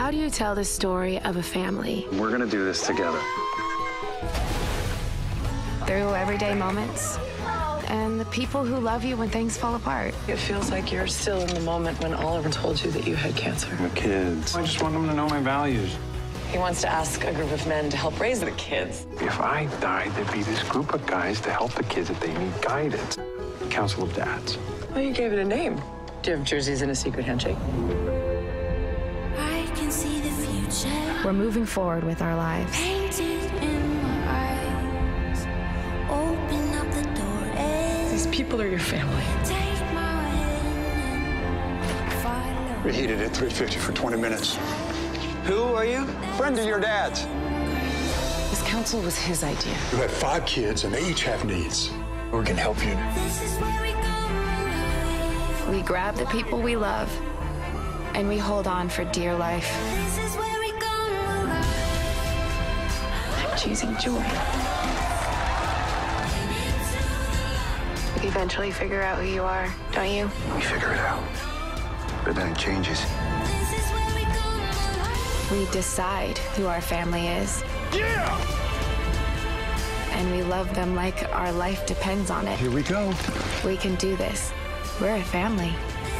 How do you tell the story of a family? We're gonna do this together. Through everyday moments and the people who love you when things fall apart. It feels like you're still in the moment when Oliver told you that you had cancer. The kids. I just want them to know my values. He wants to ask a group of men to help raise the kids. If I died, there'd be this group of guys to help the kids if they need guidance. Council of Dads. Well, you gave it a name. Do you have jerseys and a secret handshake? I can see the future. We're moving forward with our lives. Painted in my eyes. Open up the door. These people are your family. Take my hand and follow. Reheated at 350 for 20 minutes. Who are you? Friend of your dad's. This council was his idea. You have 5 kids, and they each have needs. We can help you. This is where we go. We grab the people we love and we hold on for dear life. This is where we go. I'm choosing joy. You eventually figure out who you are, don't you? We figure it out. But then it changes. This is where we go. We decide who our family is. Yeah! And we love them like our life depends on it. Here we go. We can do this. We're a family.